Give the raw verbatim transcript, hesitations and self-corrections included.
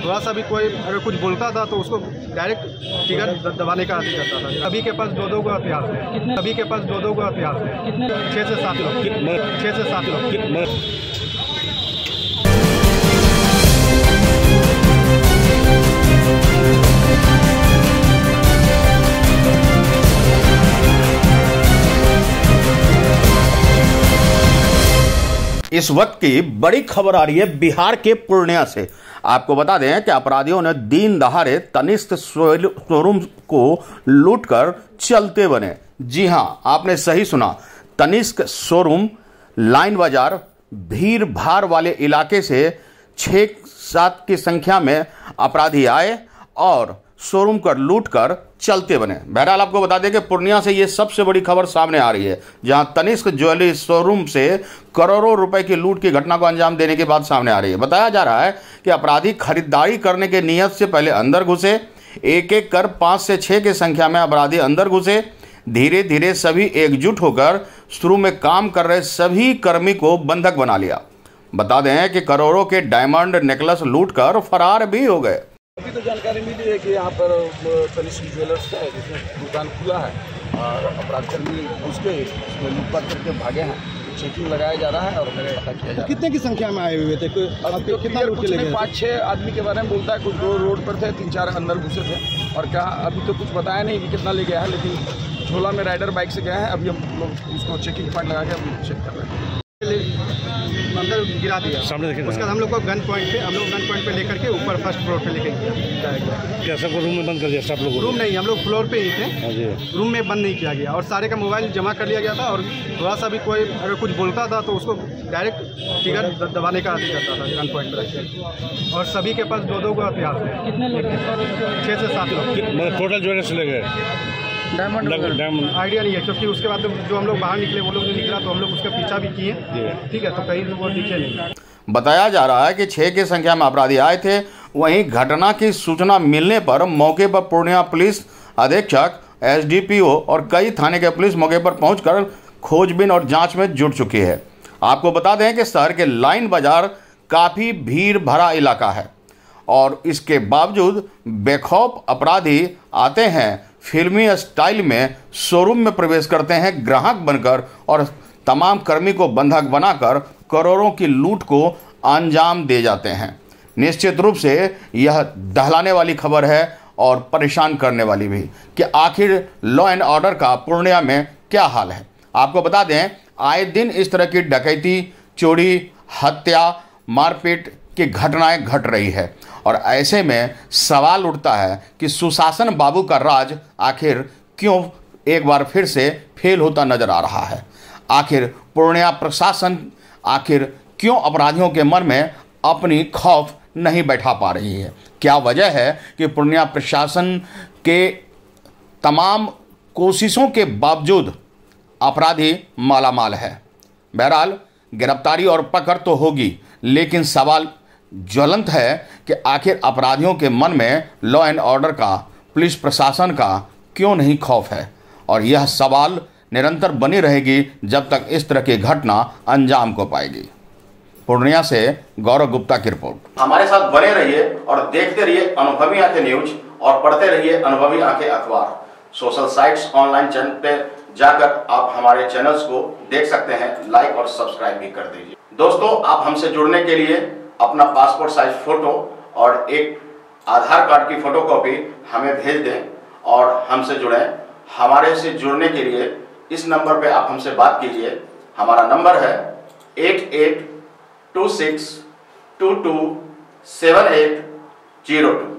थोड़ा सा भी कोई अगर कुछ बोलता था तो उसको डायरेक्ट टिकट दबाने का आदि करता था। अभी के पास दो दो को हथियार है, अभी के पास दो दो को हथियार है, छः से सात लोग, छः से सात लोग। इस वक्त की बड़ी खबर आ रही है बिहार के पूर्णिया से। आपको बता दें कि अपराधियों ने दिन दहाड़े तनिष्क शोरूम को लूटकर चलते बने। जी हां, आपने सही सुना, तनिष्क शोरूम लाइन बाजार भीड़ भाड़ वाले इलाके से छह सात की संख्या में अपराधी आए और शोरूम कर लूट कर चलते बने। बहरहाल आपको बता दें कि पूर्णिया से ये सबसे बड़ी खबर सामने आ रही है, जहां तनिष्क ज्वेलरी शोरूम से करोड़ों रुपए की लूट की घटना को अंजाम देने की बात सामने आ रही है। बताया जा रहा है कि अपराधी खरीदारी करने के नियत से पहले अंदर घुसे। एक एक कर पांच से छह की संख्या में अपराधी अंदर घुसे। धीरे धीरे सभी एकजुट होकर शुरू में काम कर रहे सभी कर्मी को बंधक बना लिया। बता दें कि करोड़ों के डायमंड नेकलेस लूट कर फरार भी हो गए। अभी तो जानकारी मिली है कि यहाँ पर तनिष्क ज्वेलर्स है जिसमें दुकान खुला है और अपराधकर्मी उसके उसमें लूटपाट करके भागे हैं। चेकिंग लगाया जा रहा है और मेरे पता किया जा रहा है। कितने की संख्या में आए हुए थे? तो कितना लूट के लगे? पाँच छः आदमी के बारे में बोलता है। कुछ दो रोड पर थे, तीन चार अंदर घुसे थे और कहा अभी तो कुछ बताया नहीं कि कितना ले गया है, लेकिन झोला में राइडर बाइक से गया है। अभी हम लोग उसको चेकिंग पॉइंट लगा के अभी चेक कर रहे हैं। अंदर गिरा दिया सामने देखे। उसके बाद हम लोग को गन पॉइंट पे हम लोग गन पॉइंट पे लेकर के ऊपर फर्स्ट फ्लोर पे लेके गया। क्या सबको रूम में बंद कर दिया? सब लोग रूम नहीं, हम लोग फ्लोर पे ही थे, रूम में बंद नहीं किया गया और सारे का मोबाइल जमा कर लिया गया था। और थोड़ा सा भी कोई अगर कुछ बोलता था तो उसको डायरेक्ट टिकट दबाने का आदि करता था गन पॉइंट पर रख। और सभी के पास दो दो को हथियार है। कितने लोग? छः से सात लोग। टोटल ज्वेलर्स ले गए? डायमंड आइडिया नहीं है, क्योंकि उसके बाद जो हम लोग बाहर निकले वो लोग जो निकला तो हम लोग उसका पीछा भी किए। ठीक है, तो कहीं वो दिखे नहीं। बताया जा रहा है कि छह की संख्या में अपराधी आए थे। वहीं घटना की सूचना मिलने पर मौके पर पूर्णिया पुलिस अधीक्षक, एस डी पी ओ और कई थाने के पुलिस मौके पर पहुंचकर खोजबीन और जांच में जुट चुकी है। आपको बता दें कि शहर के लाइन बाजार काफ़ी भीड़ भरा इलाका है और इसके बावजूद बेखौफ अपराधी आते हैं, फिल्मी स्टाइल में शोरूम में प्रवेश करते हैं ग्राहक बनकर और तमाम कर्मी को बंधक बनाकर करोड़ों की लूट को अंजाम दे जाते हैं। निश्चित रूप से यह दहलाने वाली खबर है और परेशान करने वाली भी कि आखिर लॉ एंड ऑर्डर का पूर्णिया में क्या हाल है। आपको बता दें, आए दिन इस तरह की डकैती, चोरी, हत्या, मारपीट की घटनाएं घट रही है और ऐसे में सवाल उठता है कि सुशासन बाबू का राज आखिर क्यों एक बार फिर से फेल होता नजर आ रहा है। आखिर पूर्णिया प्रशासन आखिर क्यों अपराधियों के मन में अपनी खौफ नहीं बैठा पा रही है? क्या वजह है कि पूर्णिया प्रशासन के तमाम कोशिशों के बावजूद अपराधी मालामाल है? बहरहाल गिरफ्तारी और पकड़ तो होगी, लेकिन सवाल ज्वलंत है कि आखिर अपराधियों के मन में लॉ एंड ऑर्डर का, पुलिस प्रशासन का क्यों नहीं खौफ है। और यह सवाल निरंतर बनी रहेगी जब तक इस तरह की घटना अंजाम को पाएगी। पूर्णिया से गौरव गुप्ता की रिपोर्ट। हमारे साथ बने रहिए और देखते रहिए अनुभवी आंखें न्यूज और पढ़ते रहिए अनुभवी आंखें अखबार। सोशल साइट्स, ऑनलाइन चैनल पे जाकर आप हमारे चैनल्स को देख सकते हैं, लाइक और सब्सक्राइब भी कर दीजिए। दोस्तों, आप हमसे जुड़ने के लिए अपना पासपोर्ट साइज फोटो और एक आधार कार्ड की फोटोकॉपी हमें भेज दें और हमसे जुड़ें। हमारे से जुड़ने के लिए इस नंबर पे आप हमसे बात कीजिए। हमारा नंबर है eight eight two six two two seven eight zero to.